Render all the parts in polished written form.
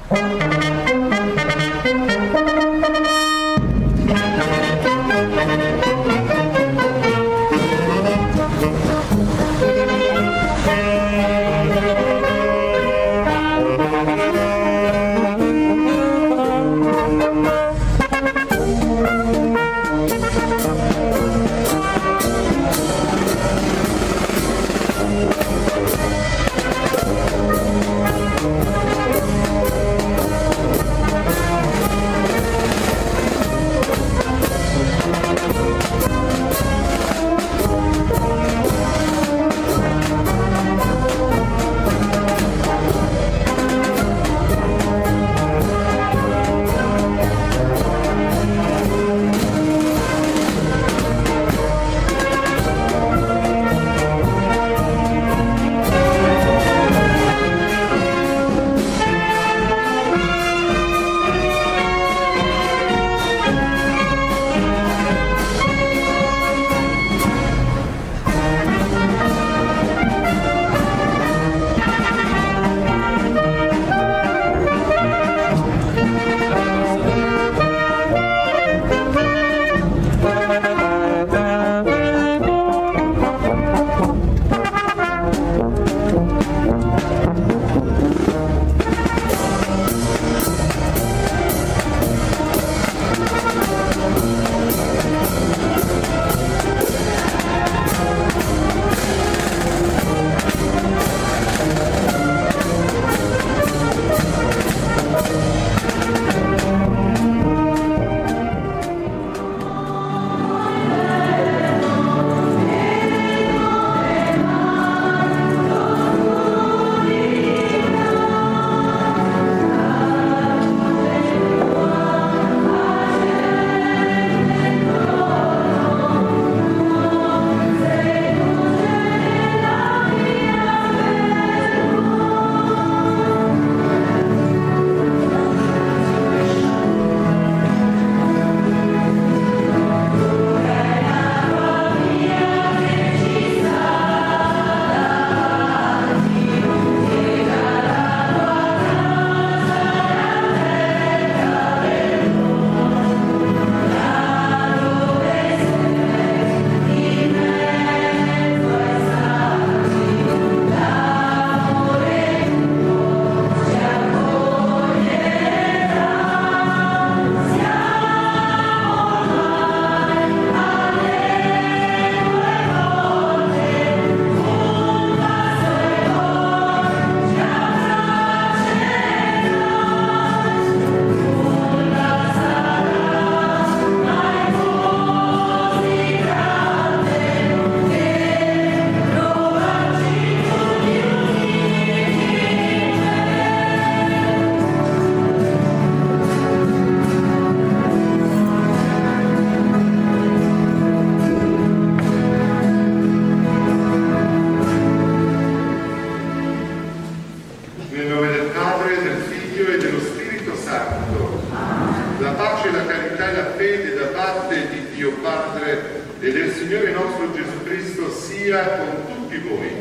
e del Signore nostro Gesù Cristo sia con tutti voi.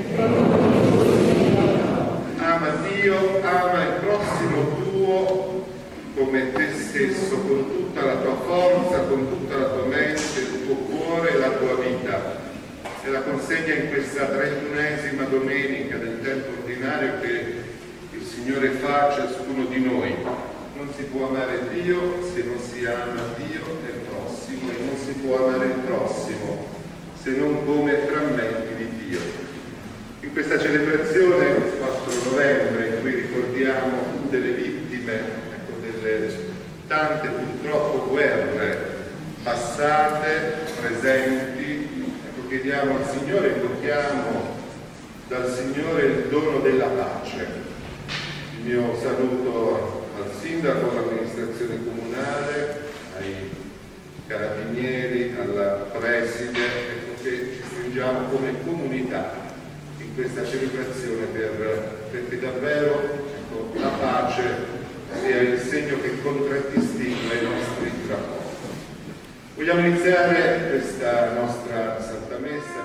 Ama Dio, ama il prossimo tuo come te stesso, con tutta la tua forza, con tutta la tua mente, il tuo cuore e la tua vita. E la consegna in questa 31esima domenica del tempo ordinario che il Signore fa a ciascuno di noi. Non si può amare Dio se non si ama Dio e il prossimo, e non si può amare il prossimo se non come frammenti di Dio. In questa celebrazione, il 4 novembre, in cui ricordiamo delle vittime, delle tante purtroppo guerre passate, presenti, chiediamo al Signore, invochiamo dal Signore il dono della pace. Il mio saluto al Sindaco, all'amministrazione comunale, ai Carabinieri, alla Preside, che ci stringiamo come comunità in questa celebrazione perché davvero la pace sia il segno che contraddistingue i nostri rapporti. Vogliamo iniziare questa nostra Santa Messa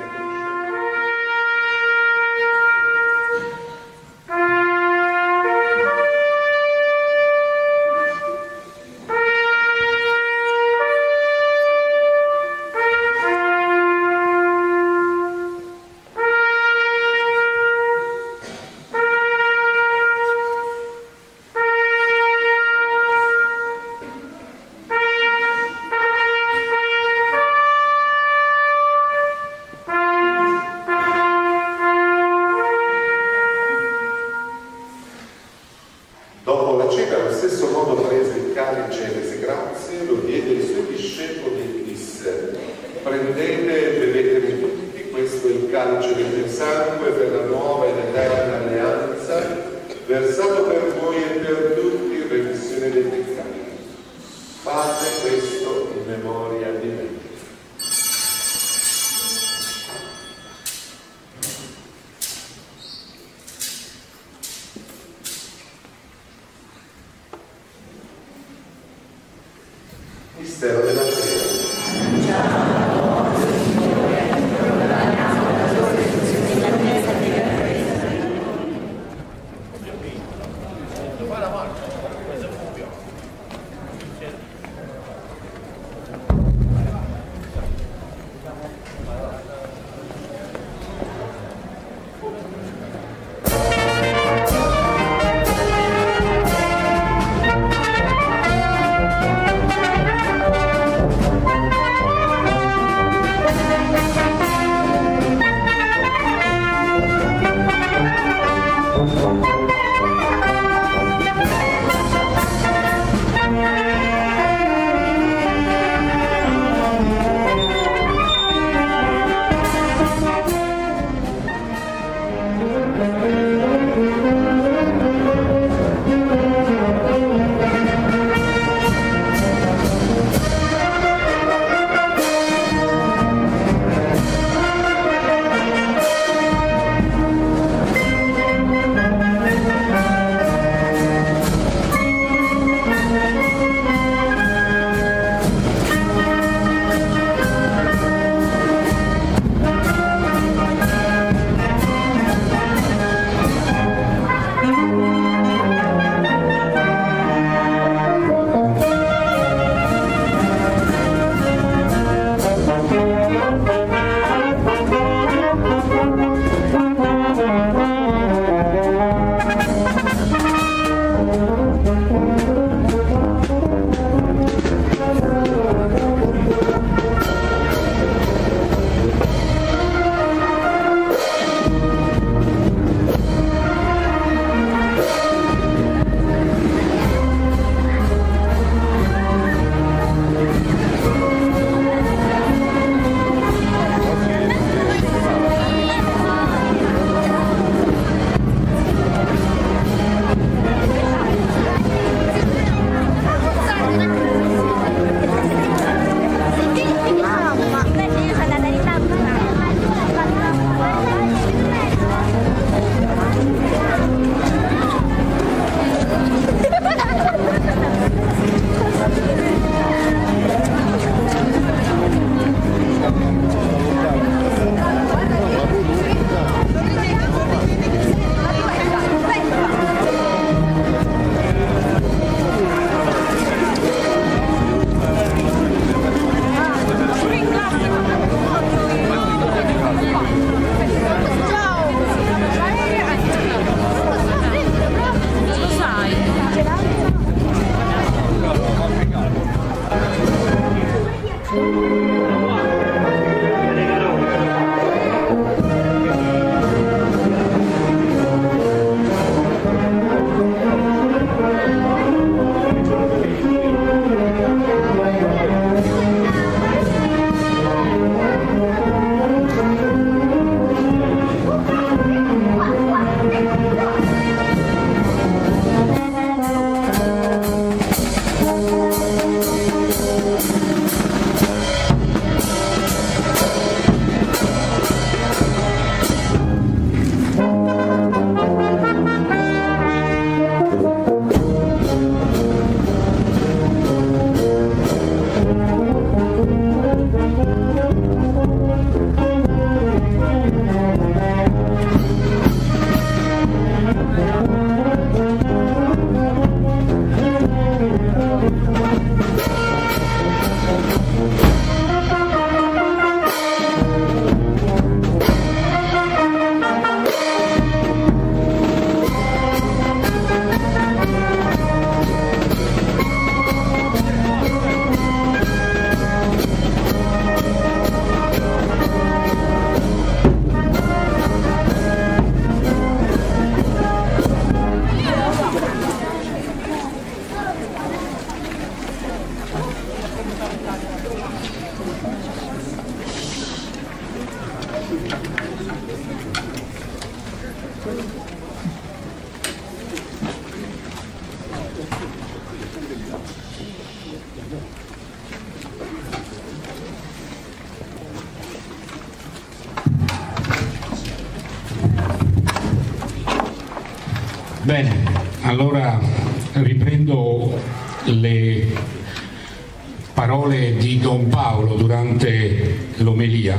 Prendete e bevetene tutti, questo è il calice del mio sangue per la nuova ed eterna alleanza, versato per voi e per tutti in remissione dei peccati. Fate questo in memoria di me. Mistero della fede. Bene, allora riprendo le parole di Don Paolo durante l'omelia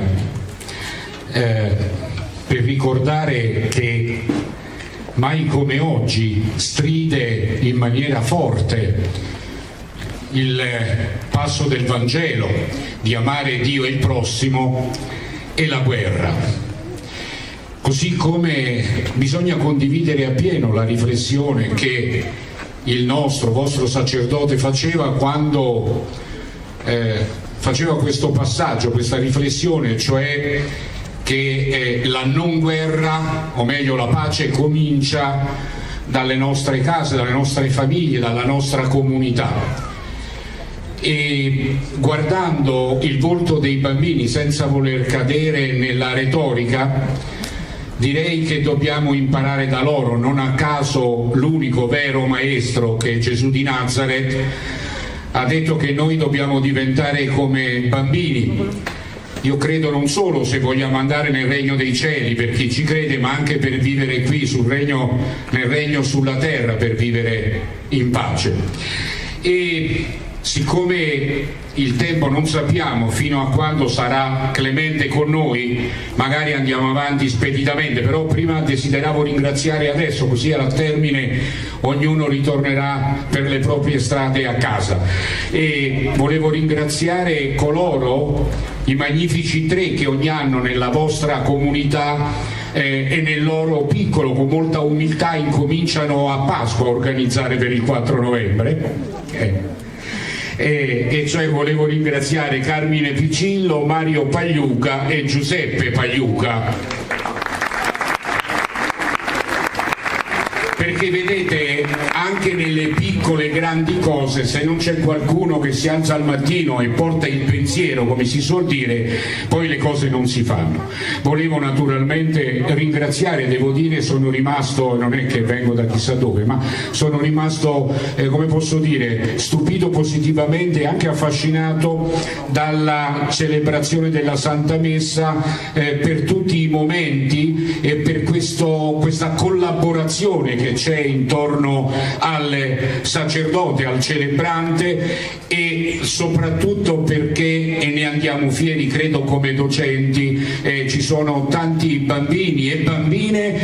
per ricordare che mai come oggi stride in maniera forte il passo del Vangelo di amare Dio e il prossimo e la guerra. Così come bisogna condividere appieno la riflessione che il vostro sacerdote faceva quando faceva questo passaggio, questa riflessione, cioè che la non guerra, o meglio la pace, comincia dalle nostre case, dalle nostre famiglie, dalla nostra comunità. E guardando il volto dei bambini, senza voler cadere nella retorica, direi che dobbiamo imparare da loro. Non a caso l'unico vero maestro, che è Gesù di Nazaret, ha detto che noi dobbiamo diventare come bambini. Io credo non solo se vogliamo andare nel regno dei cieli, per chi ci crede, ma anche per vivere qui nel regno sulla terra, per vivere in pace. E siccome il tempo non sappiamo fino a quando sarà clemente con noi, magari andiamo avanti speditamente, però prima desideravo ringraziare adesso, così al termine ognuno ritornerà per le proprie strade a casa. E volevo ringraziare coloro, i magnifici 3 che ogni anno nella vostra comunità e nel loro piccolo, con molta umiltà, incominciano a Pasqua a organizzare per il 4 novembre. E cioè volevo ringraziare Carmine Piccillo, Mario Pagliuca e Giuseppe Pagliuca, perché vedete, anche nelle piccole grandi cose, se non c'è qualcuno che si alza al mattino e porta il pensiero, come si suol dire, poi le cose non si fanno. Volevo naturalmente ringraziare, devo dire, sono rimasto, non è che vengo da chissà dove, ma sono rimasto, come posso dire, stupito positivamente e anche affascinato dalla celebrazione della Santa Messa, per tutti i momenti e per questa collaborazione che c'è intorno al sacerdote, al celebrante, e soprattutto perché, e ne andiamo fieri credo come docenti, ci sono tanti bambini e bambine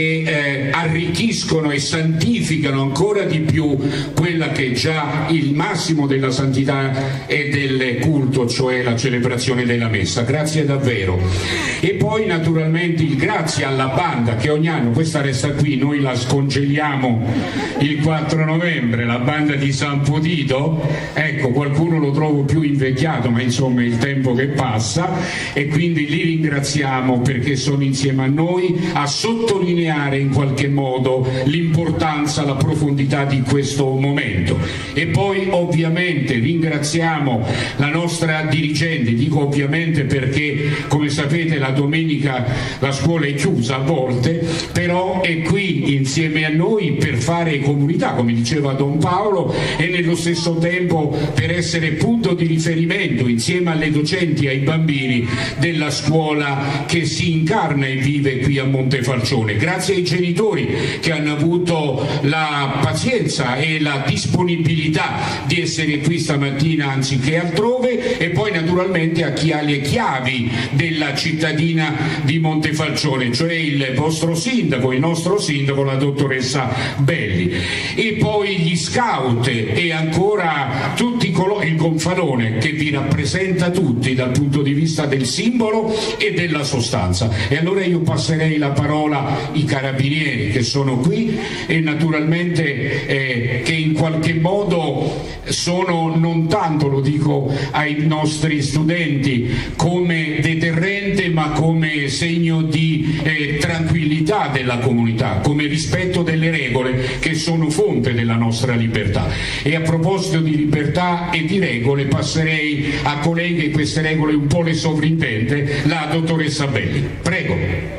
che arricchiscono e santificano ancora di più quella che è già il massimo della santità e del culto, cioè la celebrazione della messa. Grazie davvero. E poi naturalmente il grazie alla banda che ogni anno, questa resta qui, noi la scongeliamo il 4 novembre, la banda di San Potito, ecco, qualcuno lo trovo più invecchiato, ma insomma è il tempo che passa, e quindi li ringraziamo perché sono insieme a noi a sottolineare in qualche modo l'importanza, la profondità di questo momento. E poi ovviamente ringraziamo la nostra dirigente, dico ovviamente perché come sapete la domenica la scuola è chiusa a volte, però è qui insieme a noi per fare comunità, come diceva Don Paolo, e nello stesso tempo per essere punto di riferimento insieme alle docenti e ai bambini della scuola che si incarna e vive qui a Montefalcione. Grazie ai genitori che hanno avuto la pazienza e la disponibilità di essere qui stamattina anziché altrove, e poi naturalmente a chi ha le chiavi della cittadina di Montefalcione, cioè il vostro sindaco, il nostro sindaco, la dottoressa Belli, e poi gli scout e ancora tutti il gonfalone che vi rappresenta tutti dal punto di vista del simbolo e della sostanza. E allora io passerei la parola ai carabinieri che sono qui e naturalmente che in qualche modo sono, non tanto lo dico ai nostri studenti, come deterrente, ma come segno di tranquillità della comunità, come rispetto delle regole che sono fonte della nostra libertà. E a proposito di libertà e di regole passerei a colei che queste regole un po' le sovrintende, la dottoressa Belli. Prego.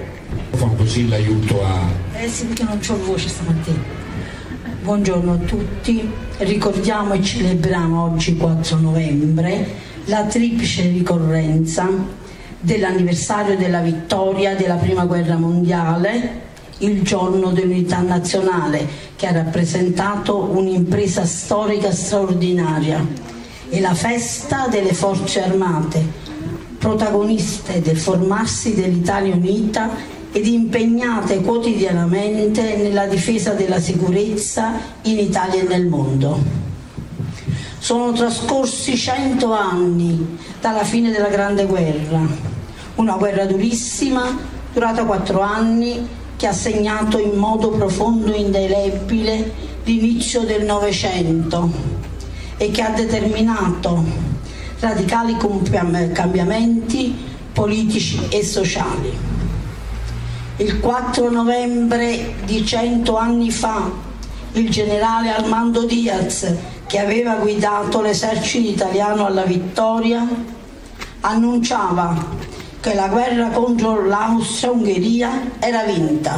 Così l'aiuto a... sì, perché non c'ho voce stamattina. Buongiorno a tutti, ricordiamo e celebriamo oggi 4 novembre la triplice ricorrenza dell'anniversario della vittoria della Prima Guerra Mondiale il giorno dell'unità nazionale, che ha rappresentato un'impresa storica straordinaria, e la festa delle forze armate, protagoniste del formarsi dell'Italia unita ed impegnate quotidianamente nella difesa della sicurezza in Italia e nel mondo. Sono trascorsi 100 anni dalla fine della Grande Guerra, una guerra durissima, durata 4 anni, che ha segnato in modo profondo e indelebile l'inizio del Novecento e che ha determinato radicali cambiamenti politici e sociali. Il 4 novembre di 100 anni fa, il generale Armando Diaz, che aveva guidato l'esercito italiano alla vittoria, annunciava che la guerra contro l'Austria-Ungheria era vinta.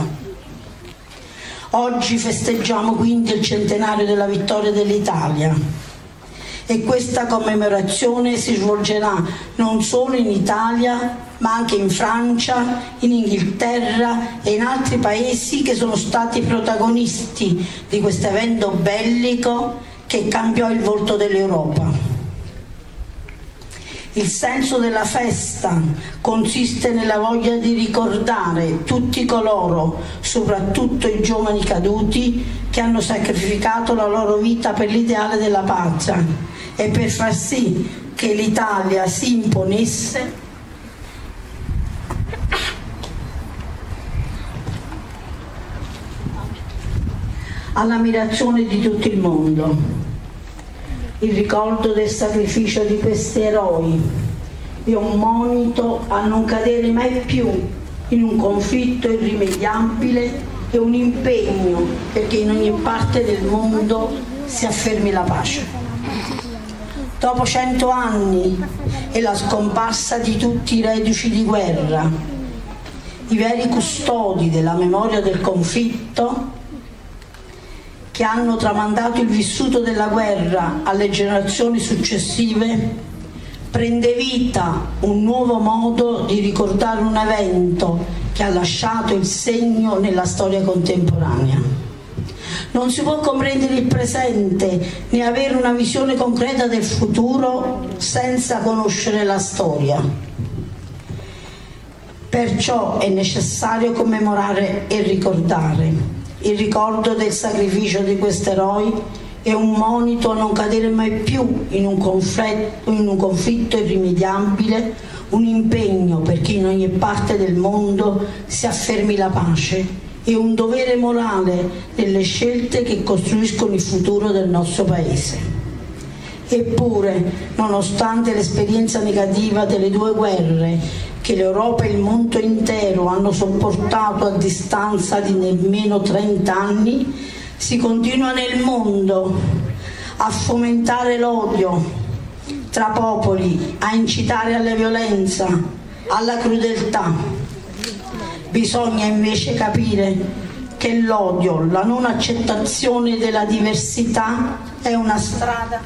Oggi festeggiamo quindi il centenario della vittoria dell'Italia, e questa commemorazione si svolgerà non solo in Italia, ma anche in Francia, in Inghilterra e in altri paesi che sono stati protagonisti di questo evento bellico che cambiò il volto dell'Europa. Il senso della festa consiste nella voglia di ricordare tutti coloro, soprattutto i giovani caduti, che hanno sacrificato la loro vita per l'ideale della patria e per far sì che l'Italia si imponesse all'ammirazione di tutto il mondo. Il ricordo del sacrificio di questi eroi è un monito a non cadere mai più in un conflitto irrimediabile e un impegno perché in ogni parte del mondo si affermi la pace. Dopo 100 anni e la scomparsa di tutti i reduci di guerra, i veri custodi della memoria del conflitto, che hanno tramandato il vissuto della guerra alle generazioni successive, prende vita un nuovo modo di ricordare un evento che ha lasciato il segno nella storia contemporanea. Non si può comprendere il presente né avere una visione concreta del futuro senza conoscere la storia. Perciò è necessario commemorare e ricordare. Il ricordo del sacrificio di questi eroi è un monito a non cadere mai più in un conflitto irrimediabile, un impegno perché in ogni parte del mondo si affermi la pace e un dovere morale nelle scelte che costruiscono il futuro del nostro Paese. Eppure, nonostante l'esperienza negativa delle 2 guerre che l'Europa e il mondo intero hanno sopportato a distanza di nemmeno 30 anni, si continua nel mondo a fomentare l'odio tra popoli, a incitare alla violenza, alla crudeltà. Bisogna invece capire che l'odio, la non accettazione della diversità è una strada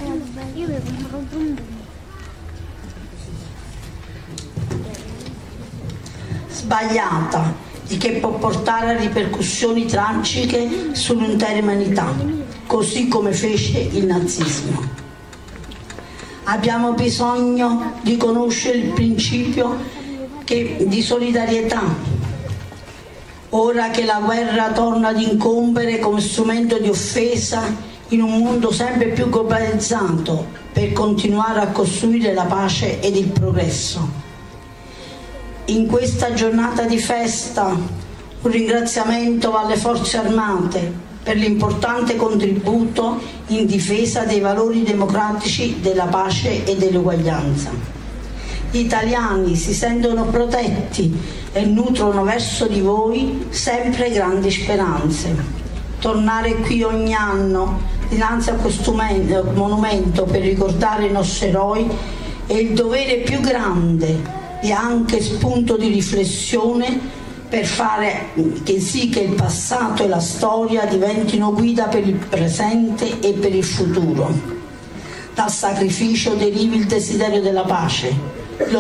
sbagliata e che può portare a ripercussioni tragiche sull'intera umanità, così come fece il nazismo. Abbiamo bisogno di conoscere il principio di solidarietà, ora che la guerra torna ad incombere come strumento di offesa in un mondo sempre più globalizzato per continuare a costruire la pace ed il progresso. In questa giornata di festa un ringraziamento alle Forze Armate per l'importante contributo in difesa dei valori democratici della pace e dell'uguaglianza. Gli italiani si sentono protetti e nutrono verso di voi sempre grandi speranze. Tornare qui ogni anno dinanzi a questo monumento per ricordare i nostri eroi è il dovere più grande e anche spunto di riflessione per fare sì che il passato e la storia diventino guida per il presente e per il futuro. Dal sacrificio derivi il desiderio della pace,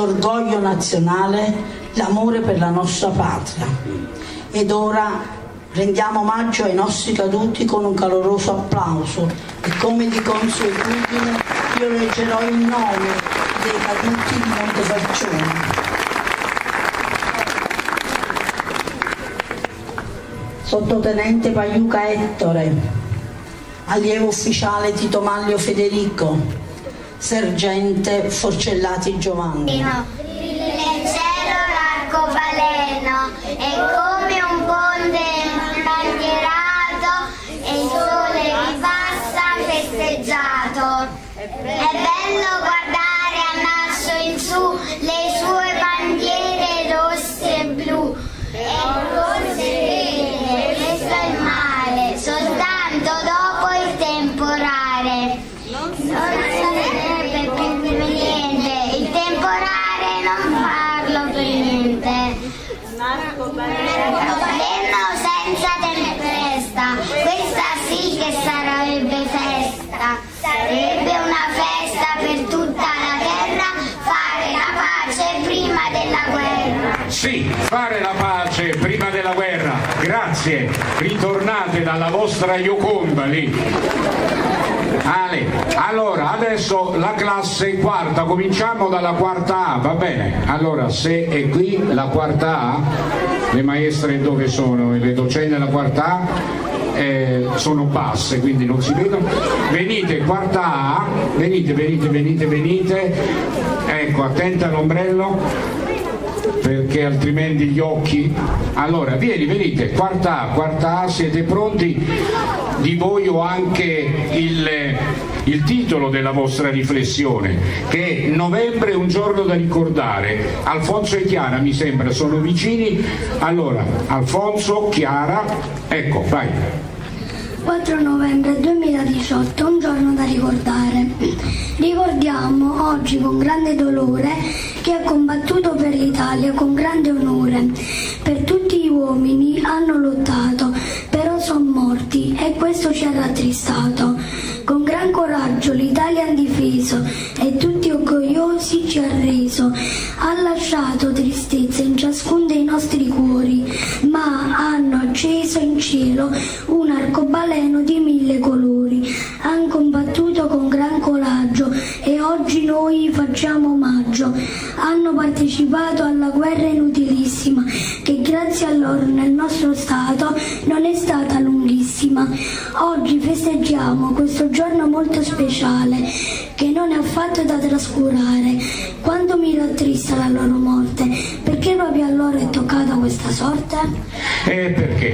l'orgoglio nazionale, l'amore per la nostra patria. Ed ora Rendiamo omaggio ai nostri caduti con un caloroso applauso e come di consuetudine io leggerò il nome dei caduti di Montefalcione. Sottotenente Pagliuca Ettore, allievo ufficiale Tito Mallio Federico, sergente Forcellati Giovanni. Il cielo l'arcobaleno è come un ponte imbandierato e il sole ripassa festeggiato. È bello guardare al naso in su le sue bandiere rosse e blu. Questo è il mare, soltanto dopo il temporale. Non sarebbe più niente, il temporale non farlo per niente. L'arcobaleno senza tempesta, questa sì che sarebbe festa. Sarebbe una festa per tutta la terra, fare la pace prima della guerra. Sì, fare la pace prima della guerra. Grazie, ritornate dalla vostra Gioconda lì. Ale, allora adesso la classe quarta, cominciamo dalla quarta A, va bene? Allora se è qui la quarta A, le maestre dove sono? Le docenti della quarta A? Sono basse, quindi non si vedono. Venite, quarta A, venite. Ecco, attenta all'ombrello, perché altrimenti gli occhi. Allora, venite, quarta A, siete pronti? Di voi ho anche il titolo della vostra riflessione, che è Novembre, un giorno da ricordare. Alfonso e Chiara mi sembra sono vicini. Allora, Alfonso, Chiara, ecco, vai. 4 novembre 2018, un giorno da ricordare. Ricordiamo oggi con grande dolore chi ha combattuto per l'Italia con grande onore. Per tutti gli uomini hanno lottato, però sono morti e questo ci ha rattristato. Con gran coraggio l'Italia ha difeso e tutti orgogliosi ci ha reso. Ha lasciato tristezza in ciascuno dei nostri cuori, ma hanno acceso in cielo un arcobaleno di 1000 colori. Han combattuto con gran coraggio e oggi noi facciamo omaggio. Hanno partecipato alla guerra inutilissima che grazie a loro nel nostro Stato non è stata lunghissima. Oggi festeggiamo questo giorno molto speciale che non è affatto da trascurare. Quando mi rattrista la loro morte, perché proprio a loro è toccata questa sorte? Perché?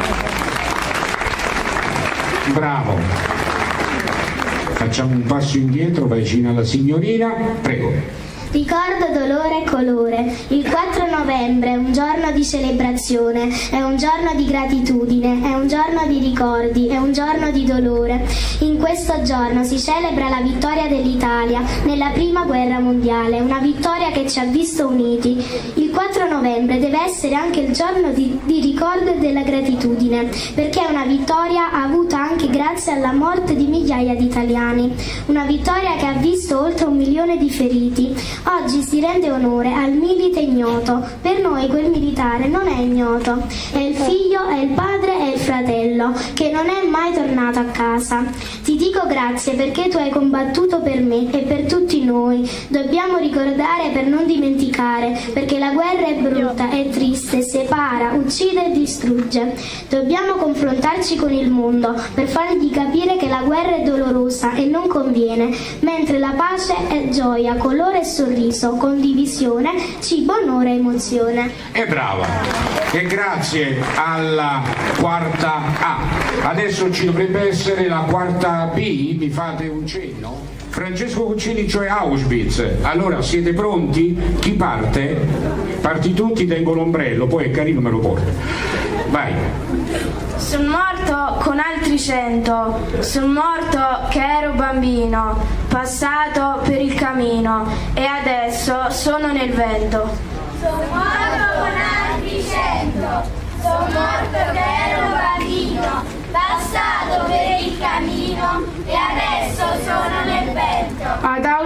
Bravo. Facciamo un passo indietro, vai vicino alla signorina, prego. Ricordo, dolore e colore. Il 4 novembre è un giorno di celebrazione, è un giorno di gratitudine, è un giorno di ricordi, è un giorno di dolore. In questo giorno si celebra la vittoria dell'Italia nella prima guerra mondiale, una vittoria che ci ha visto uniti. Il 4 novembre deve essere anche il giorno di ricordo e della gratitudine, perché è una vittoria avuta anche grazie alla morte di migliaia di italiani. Una vittoria che ha visto oltre 1 milione di feriti. Oggi si rende onore al milite ignoto. Per noi quel militare non è ignoto, è il figlio, è il padre, è il fratello, che non è mai tornato a casa. Ti dico grazie perché tu hai combattuto per me e per tutti noi. Dobbiamo ricordare per non dimenticare, perché la guerra è brutta, è triste, separa, uccide e distrugge. Dobbiamo confrontarci con il mondo per fargli capire che la guerra è dolorosa e non conviene, mentre la pace è gioia, colore e sorriso, condivisione, cibo, onore e emozione. E brava! E grazie alla quarta A. Adesso ci dovrebbe essere la quarta B, mi fate un cenno? Francesco Cuccini, cioè Auschwitz. Allora, siete pronti? Chi parte? Parti tutti, tengo l'ombrello, poi è carino, me lo porto. Vai. Sono morto con altri 100, sono morto che ero bambino, passato per il cammino e adesso sono nel vento. Sono morto con altri 100, sono morto che ero bambino, passato per il cammino e adesso sono nel vento. Ad Auschwitz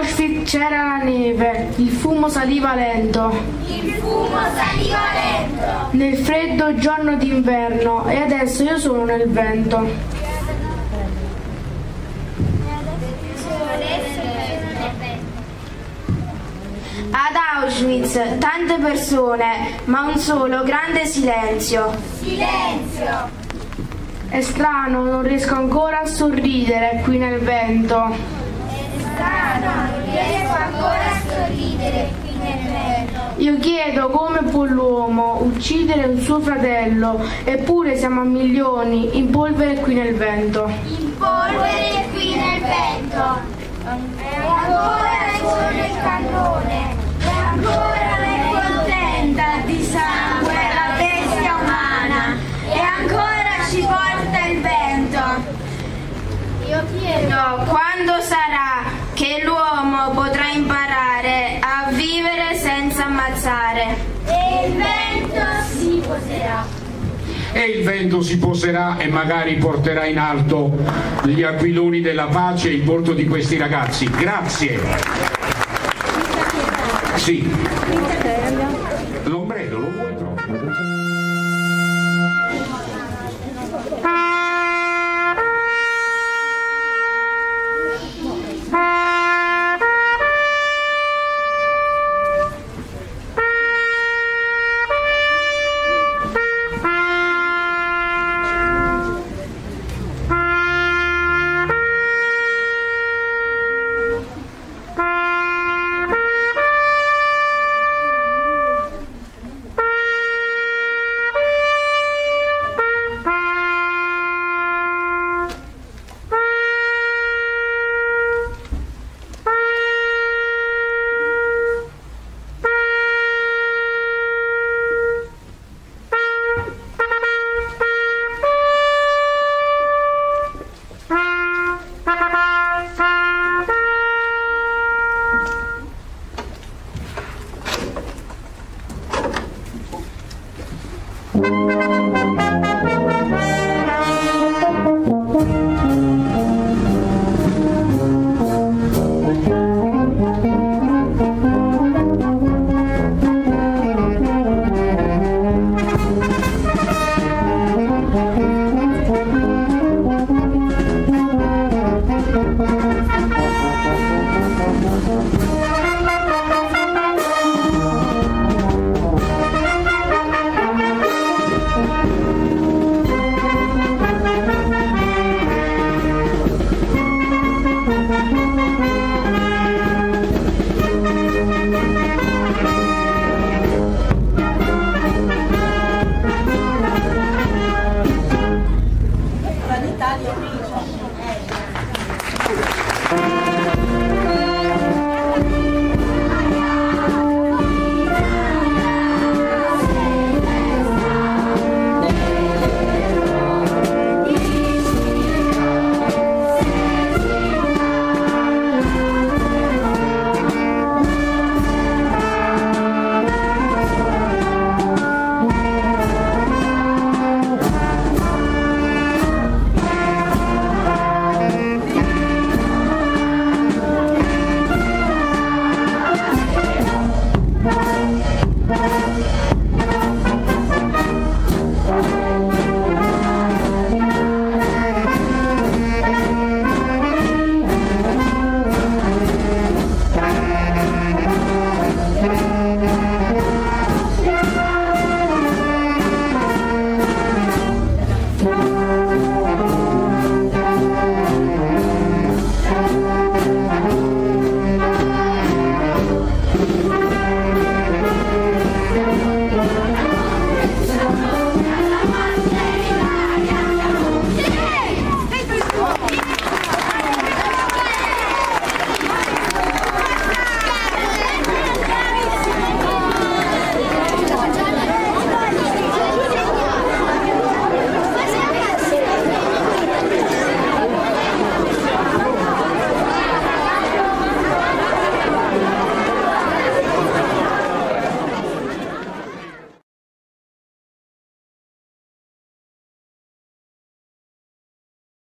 C'era la neve, il fumo saliva lento. Il fumo saliva lento. Nel freddo giorno d'inverno e adesso io sono nel vento. Ad Auschwitz tante persone, ma un solo grande silenzio. Silenzio. È strano, non riesco ancora a sorridere qui nel vento. Non riesco ancora a sorridere qui nel vento. Io chiedo come può l'uomo uccidere un suo fratello, eppure siamo a milioni, in polvere qui nel vento. In polvere qui nel vento. E ancora suona il cannone. E ancora è contenta di sangue la bestia umana. E ancora ci porta il vento. Io chiedo quando sarà che l'uomo potrà imparare a vivere senza ammazzare. E il vento si poserà. E il vento si poserà e magari porterà in alto gli aquiloni della pace e il volto di questi ragazzi. Grazie. Sì. L'ombrello lo vuoi troppo?